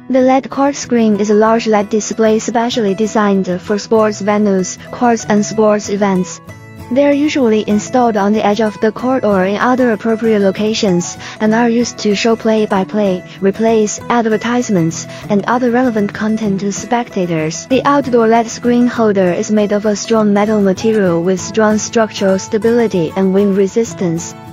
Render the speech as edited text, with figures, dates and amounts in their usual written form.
The LED court screen is a large LED display specially designed for sports venues, courts and sports events. They are usually installed on the edge of the court or in other appropriate locations, and are used to show play-by-play, replays, advertisements, and other relevant content to spectators. The outdoor LED screen holder is made of a strong metal material with strong structural stability and wind resistance.